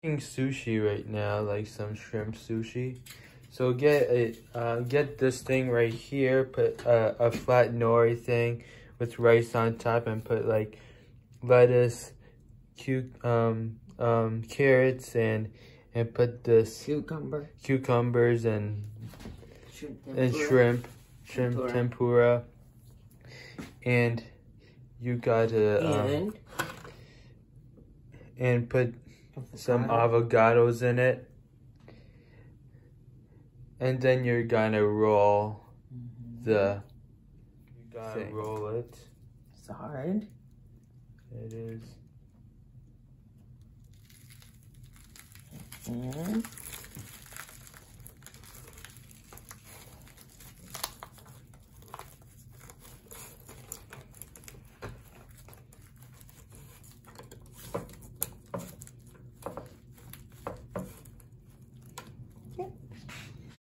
Eating sushi right now, like some shrimp sushi. So get this thing right here. Put a flat nori thing with rice on top, and put like lettuce, carrots, and put this cucumbers and shrimp tempura. And you gotta and put some avocados in it, and then you're gonna roll roll it. It's hard. It is.